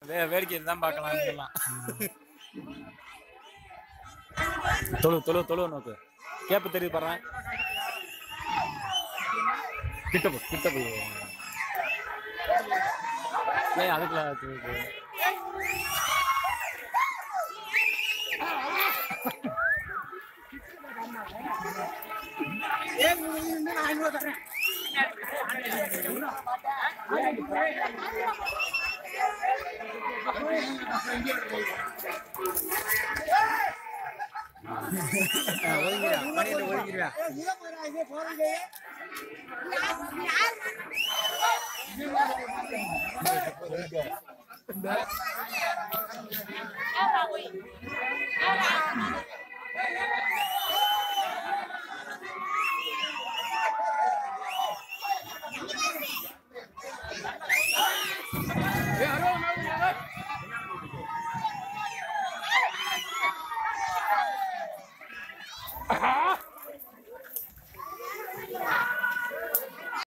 வேடிக்கை தான் பார்க்கலாம் இதெல்லாம். தொழு நோக்கு கேப்பு தெரியுது பாரு. கிட்ட போய் அதுக்குள்ள